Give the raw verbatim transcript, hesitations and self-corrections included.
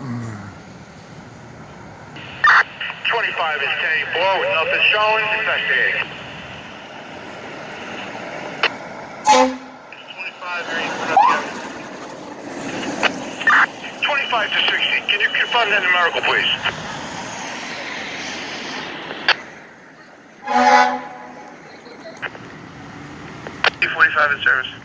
twenty-five is ten four with nothing showing. Investigate. twenty-five, are you twenty-five to sixty. Can you confirm that numerical, please? forty-five in service.